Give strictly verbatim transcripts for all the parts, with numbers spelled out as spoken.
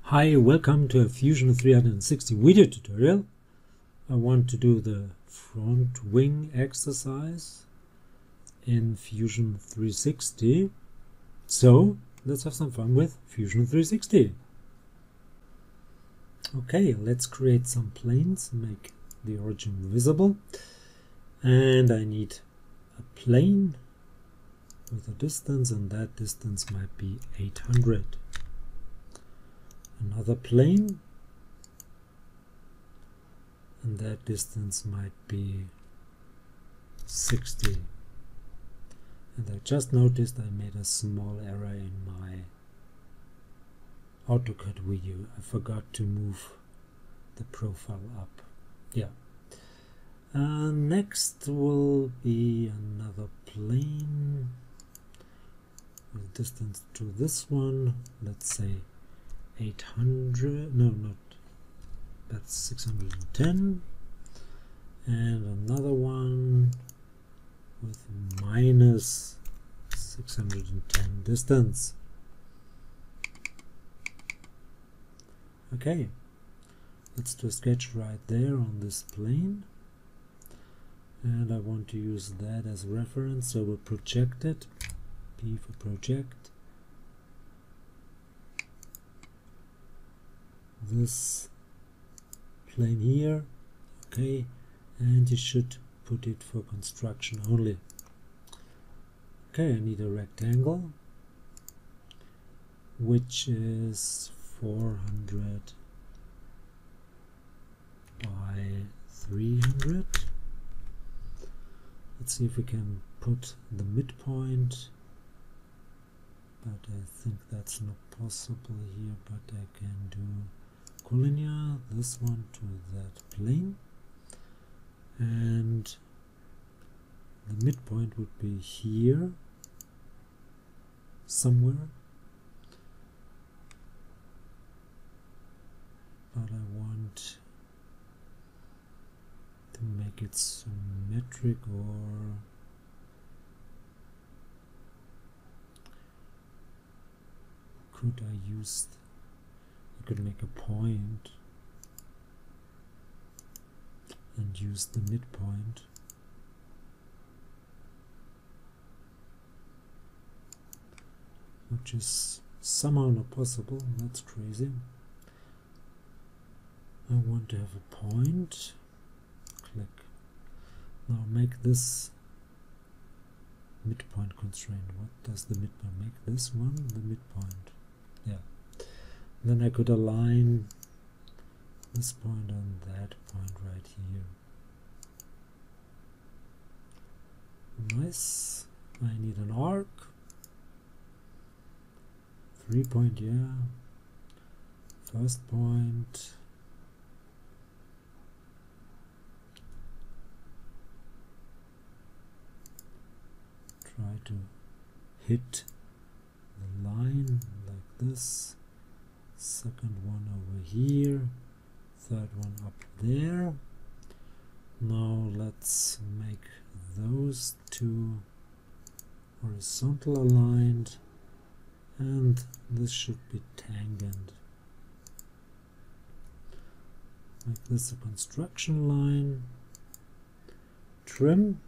Hi, welcome to a Fusion three sixty video tutorial. I want to do the front wing exercise in Fusion three sixty. So let's have some fun with Fusion three sixty. Okay, let's create some planes, make the origin visible. And I need a plane with a distance, and that distance might be eight hundred. Another plane, and that distance might be sixty. And I just noticed I made a small error in my AutoCAD video. I forgot to move the profile up. Yeah. Uh, next will be another plane with distance to this one. Let's say eight hundred, no, not, that's six hundred ten, and another one with minus six hundred ten distance. Okay, let's do a sketch right there on this plane, and I want to use that as reference, so we'll project it. P for project. This plane here, okay, and you should put it for construction only. Okay, I need a rectangle which is four hundred by three hundred. Let's see if we can put the midpoint, but I think that's not possible here, but I can do collinear, this one to that plane, and the midpoint would be here somewhere, but I want to make it symmetric, or could I use I could make a point and use the midpoint. Which is somehow not possible. That's crazy. I want to have a point. Click. Now make this midpoint constraint. What does the midpoint make? This one, the midpoint. Yeah. Then I could align this point and that point right here. Nice. I need an arc. Three point, yeah. First point. Try to hit the line like this. Second one over here, third one up there. Now let's make those two horizontal aligned, and this should be tangent. Make this a construction line, trim,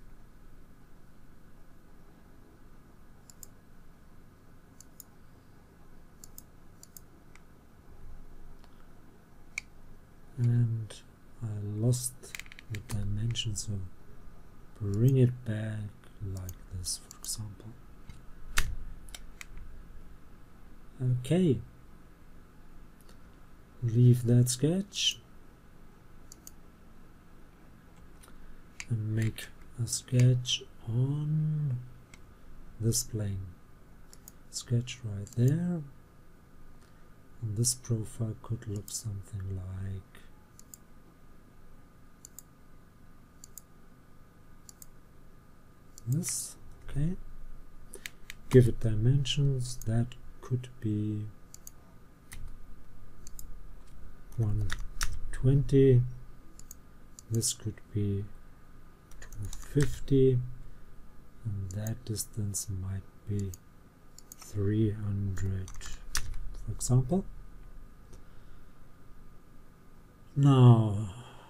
and I lost the dimension, so bring it back like this, for example. Okay, leave that sketch and make a sketch on this plane. Sketch right there, and this profile could look something like this. Okay, give it dimensions. That could be one twenty, this could be two fifty, and that distance might be three hundred, for example. Now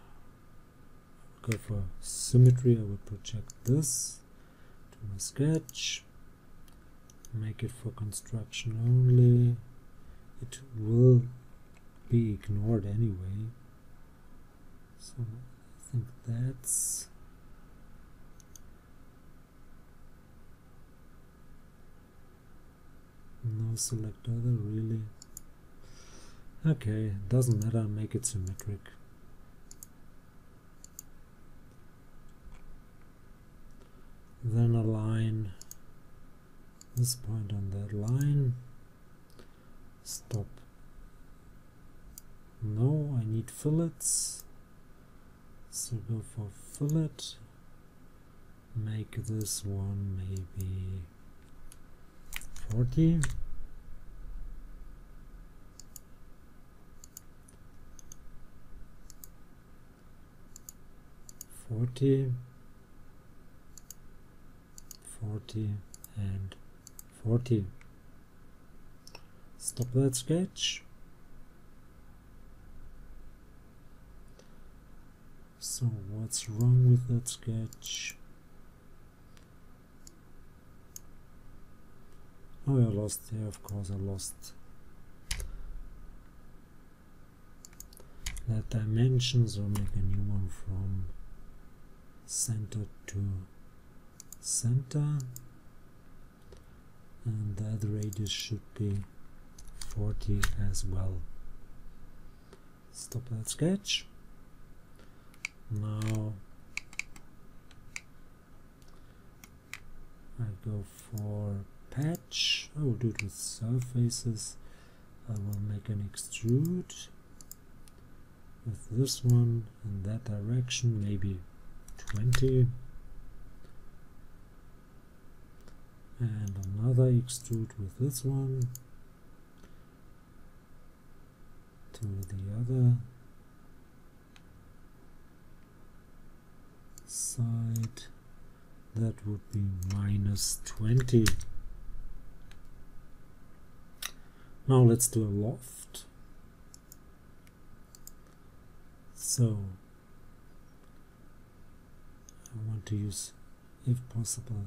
go for symmetry. I will project this to my sketch, make it for construction only. It will be ignored anyway, so I think that's no select other, really. Okay, doesn't matter, make it symmetric. Then align this point on that line. Stop. No, I need fillets, so go for fillet. Make this one maybe forty. forty, forty, and forty. Stop that sketch. So what's wrong with that sketch? Oh, I lost, yeah, of course I lost that dimension, so make a new one from center to center, and that radius should be forty as well. Stop that sketch. Now I go for patch. I will do it with surfaces. I will make an extrude with this one in that direction, maybe twenty, and another extrude with this one to the other side. That would be minus twenty. Now let's do a loft. So I want to use, if possible,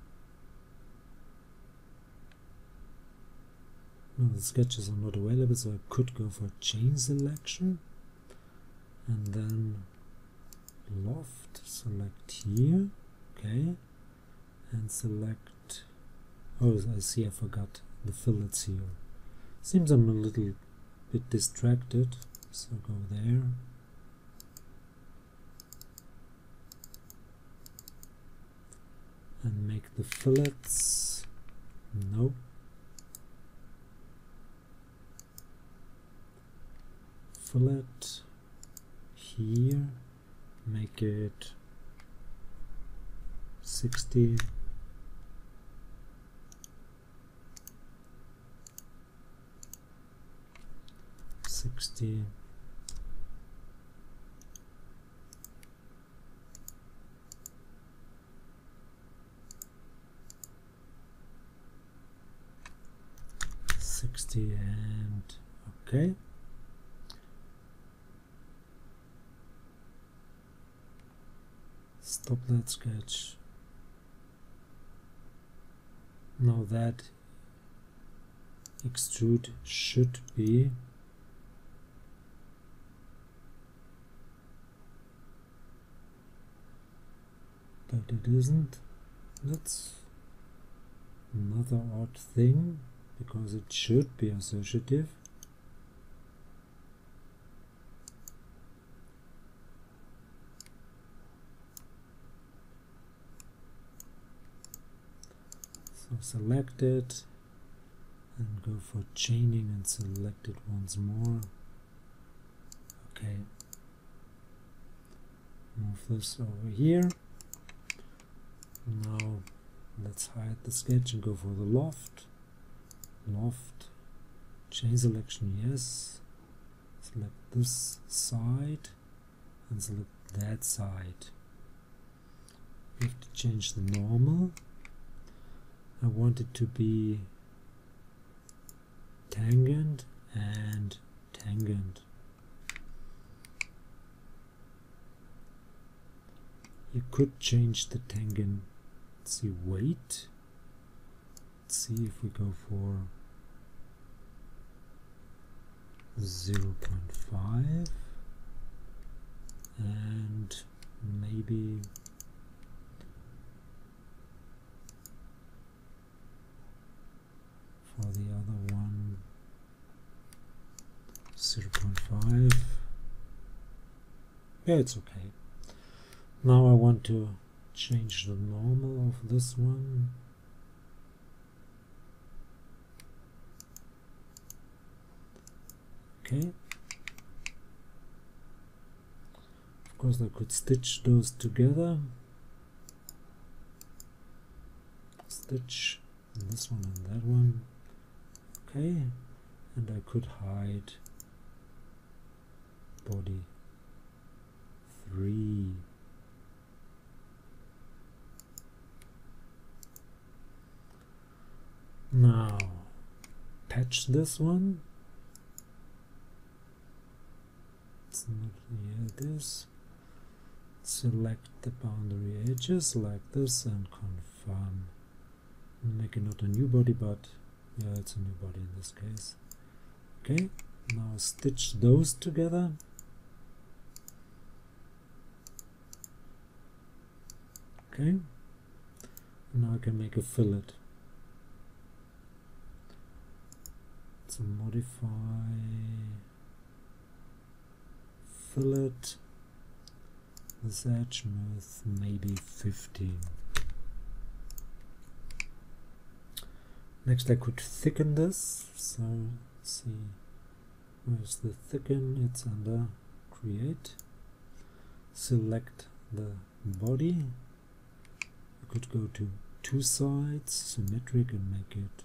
no, the sketches are not available, so I could go for chain selection and then loft, select here, okay, and select, oh, I see, I forgot the fillets here. Seems I'm a little bit distracted, so go there. And make the fillets, no. Fillet here, make it sixty. sixty. sixty and okay. Stop that sketch. Now that extrude should be but it isn't. That's another odd thing, because it should be associative. So select it and go for chaining and select it once more. Okay. Move this over here. Now let's hide the sketch and go for the loft. Loft, chain selection, yes. Select this side and select that side. We have to change the normal. I want it to be tangent and tangent. You could change the tangency weight. Let's see if we go for zero point five and maybe for the other one zero point five. Yeah, it's okay. Now I want to change the normal of this one. Okay. Of course I could stitch those together. Stitch this one and that one. Okay. And I could hide body three. Now patch this one. It's not, yeah, it is. Select the boundary edges like this and confirm. Make it not a new body, but yeah, it's a new body in this case. Okay, now stitch those together. Okay, now I can make a fillet. So modify fillet, this edge with maybe fifteen. Next I could thicken this, so let's see, where's the thicken? It's under create. Select the body. I could go to two sides, symmetric, and make it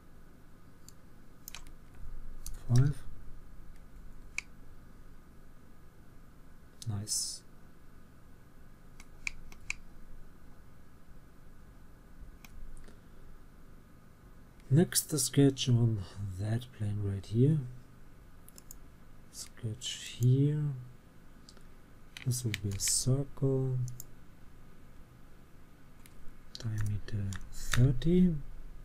five. Nice. Next, the sketch on that plane right here. Sketch here. This will be a circle. Diameter thirty.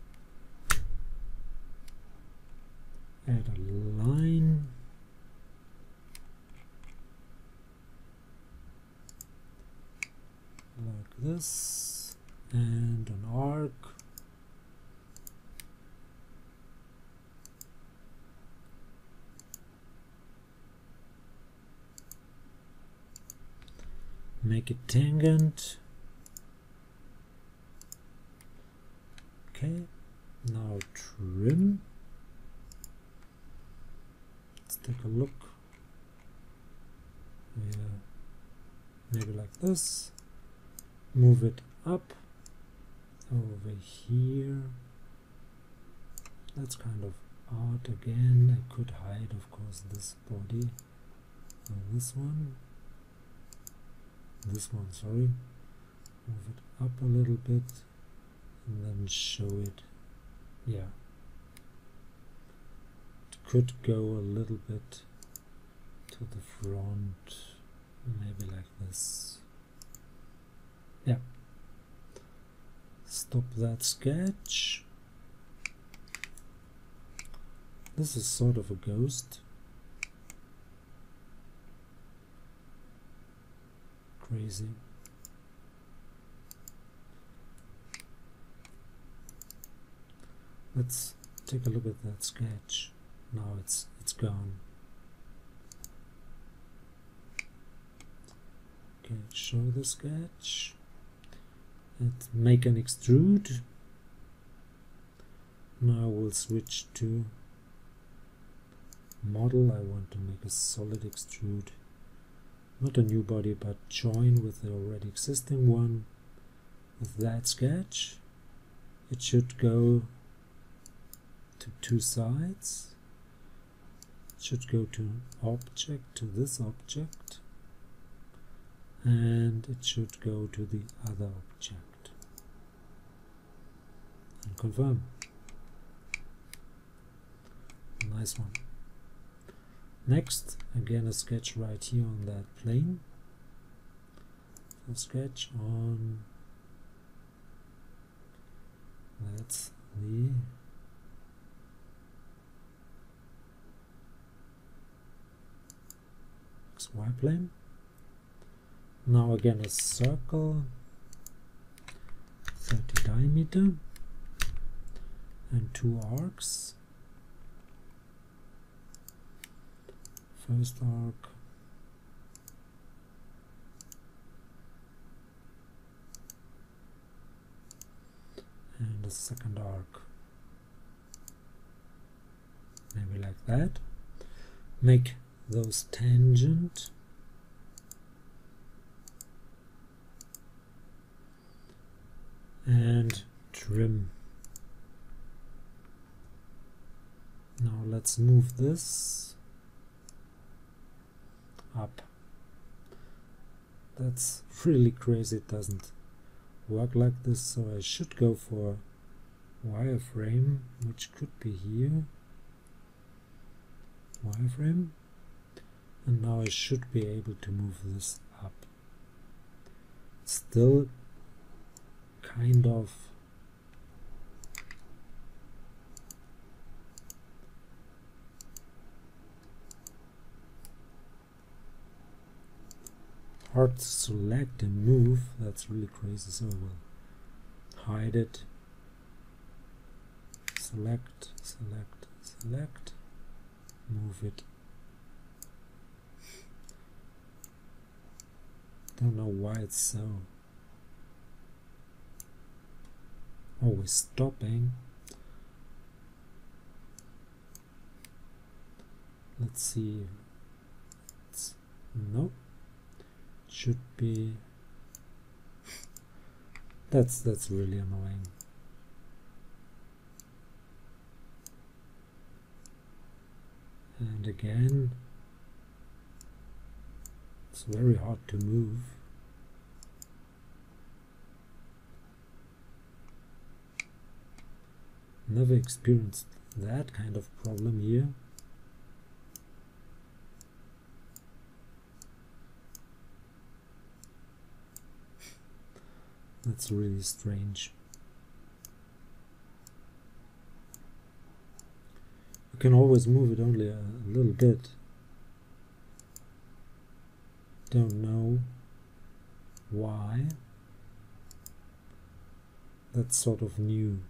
Add a line. Like this. And an arc. Make it tangent. Okay, now trim. Let's take a look. Yeah, maybe like this. Move it up over here. That's kind of odd again. I could hide, of course, this body. Or this one. This one, sorry. Move it up a little bit and then show it. Yeah. It could go a little bit to the front, maybe like this. Yeah. Stop that sketch. This is sort of a ghost. Crazy. Let's take a look at that sketch. Now it's it's gone. Okay, show the sketch and make an extrude. Now we'll switch to model. I want to make a solid extrude. Not a new body, but join with the already existing one. With that sketch, it should go to two sides. It should go to object, to this object, and it should go to the other object. And confirm. Nice one. Next, again a sketch right here on that plane. for sketch on, that's the X Y plane. Now again a circle, thirty diameter, and two arcs. First arc, and the second arc, maybe like that. Make those tangent, and trim. Now let's move this up. That's really crazy, it doesn't work like this, so I should go for wireframe, which could be here, wireframe, and now I should be able to move this up. Still kind of hard to select and move. That's really crazy, so I will hide it. Select, select, select, move it. Don't know why it's so always stopping. Let's see. It's, nope. Should be. That's that's really annoying. And again, it's very hard to move. Never experienced that kind of problem here. That's really strange. You can always move it only a, a little bit. Don't know why. That's sort of new.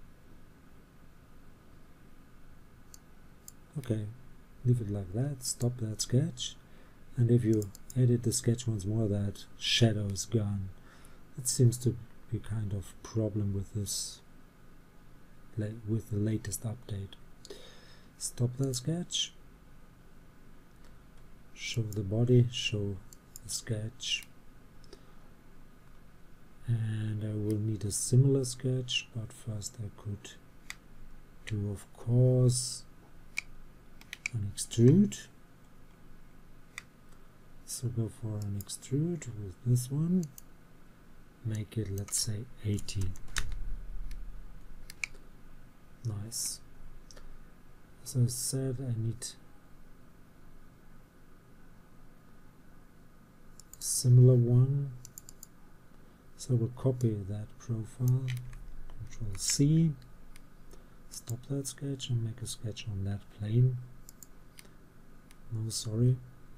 Okay, leave it like that, stop that sketch, and if you edit the sketch once more, that shadow is gone. It seems to be kind of problem with this, with the latest update. Stop that sketch, show the body, show the sketch, and I will need a similar sketch, but first I could do, of course, an extrude. So go for an extrude with this one. Make it, let's say, eighty. Nice. As I said, I need a similar one. So we'll copy that profile. Control C. Stop that sketch and make a sketch on that plane. No, sorry.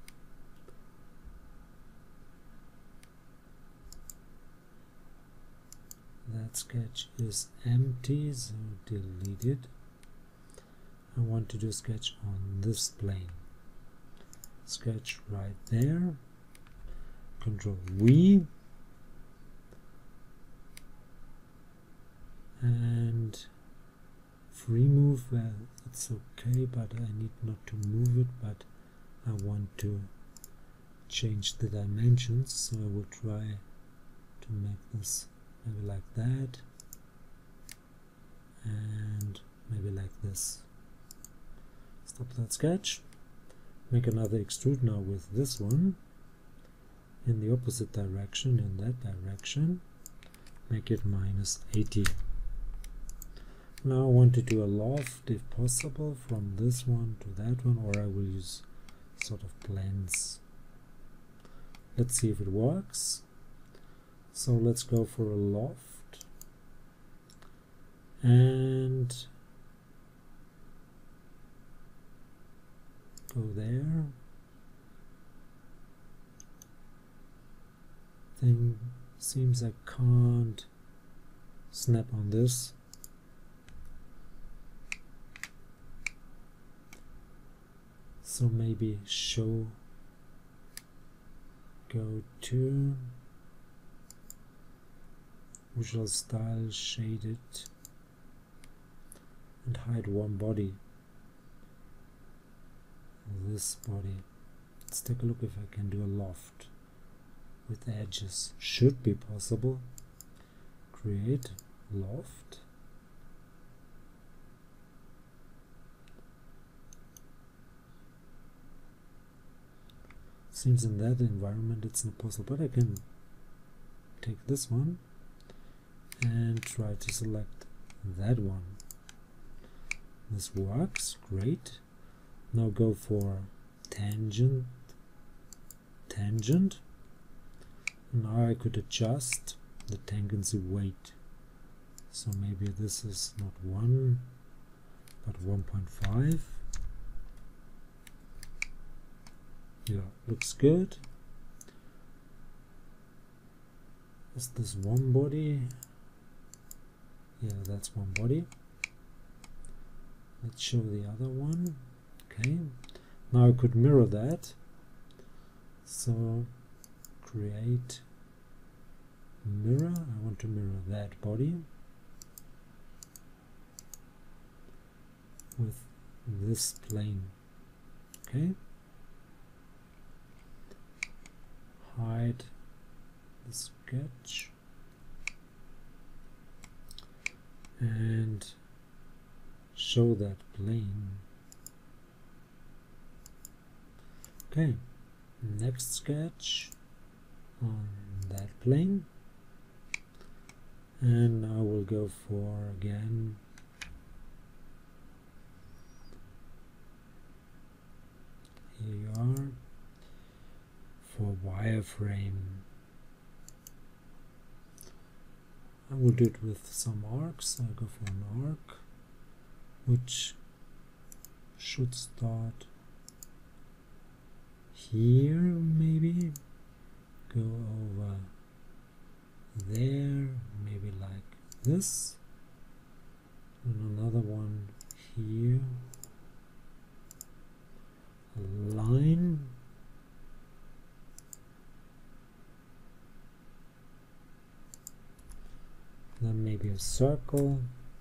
That sketch is empty, so delete it. I want to do a sketch on this plane. Sketch right there. Control V. And free move, well, it's okay, but I need not to move it, but I want to change the dimensions, so I will try to make this maybe like that, and maybe like this. Stop that sketch, make another extrude now with this one in the opposite direction, in that direction, make it minus eighty. Now I want to do a loft if possible from this one to that one, or I will use sort of blends. Let's see if it works. So let's go for a loft and go there. Thing seems I can't snap on this. So maybe show, go to visual style, shaded, and hide one body. This body. Let's take a look if I can do a loft with edges. Should be possible. Create loft. Seems in that environment it's not possible, but I can take this one and try to select that one. This works, great. Now go for tangent, tangent. Now I could adjust the tangency weight. So maybe this is not one, but one point five. Yeah, looks good. Is this one body? Yeah, that's one body. Let's show the other one. Okay, now I could mirror that. So create mirror. I want to mirror that body with this plane. Okay. Hide the sketch and show that plane. Okay, next sketch on that plane, and I will go for again here you are for wireframe. I will do it with some arcs. I go for an arc which should start here, maybe go over there, maybe like this, and another one here, a line, then maybe a circle,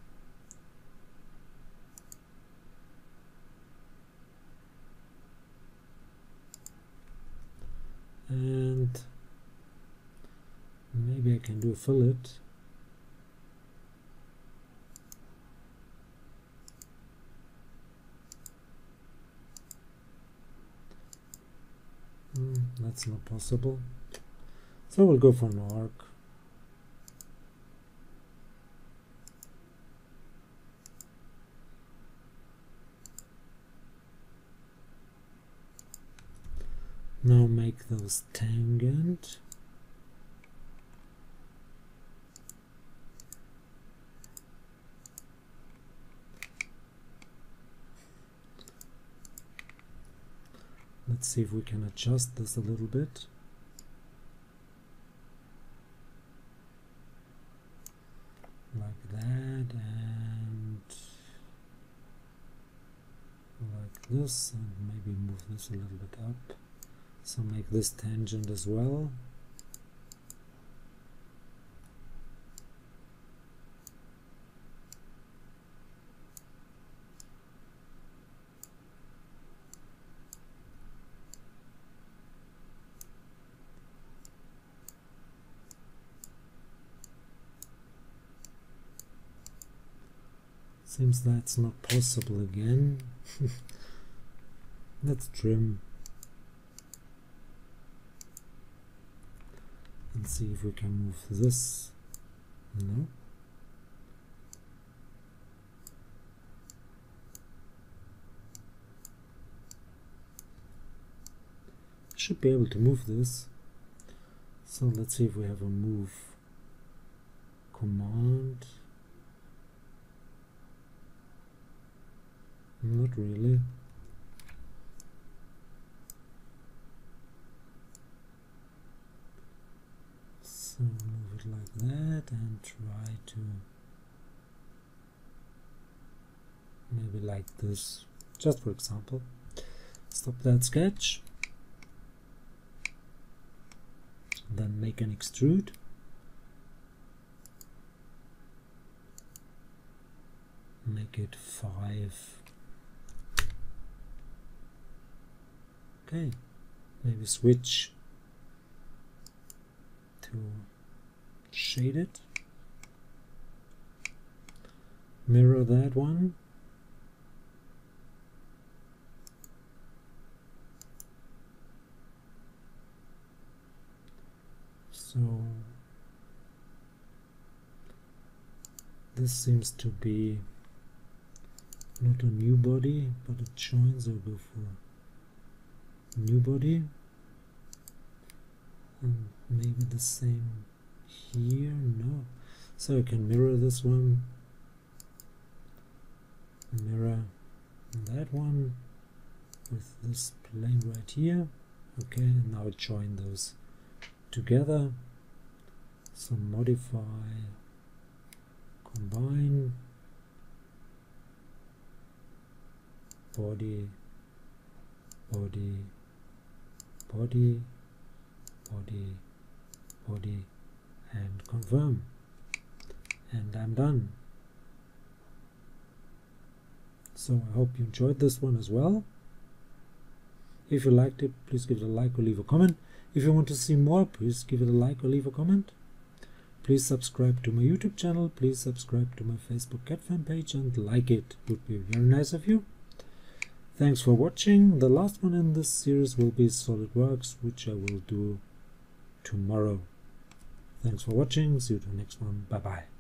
and maybe I can do a fillet. Mm, that's not possible. So we'll go for an arc. Now make those tangent. Let's see if we can adjust this a little bit. Like that, and like this, and maybe move this a little bit up. So make this tangent as well. Seems that's not possible again. Let's trim and see if we can move this. No. Should be able to move this. So let's see if we have a move command. Not really. So move it like that and try to maybe like this, just for example. Stop that sketch, then make an extrude. Make it five. Okay, maybe switch to shade it. Mirror that one. So this seems to be not a new body, but it joins. I'll go for new body, and maybe the same here. No, so I can mirror this one, mirror that one with this plane right here. Okay, and now join those together. So modify, combine, body, body, body, body, body, and confirm, and I'm done. So I hope you enjoyed this one as well. If you liked it, please give it a like or leave a comment. If you want to see more, please give it a like or leave a comment. Please subscribe to my YouTube channel. Please subscribe to my Facebook Cat fan page and like it. It would be very nice of you. Thanks for watching. The last one in this series will be SolidWorks, which I will do tomorrow. Thanks for watching. See you to the next one. Bye bye.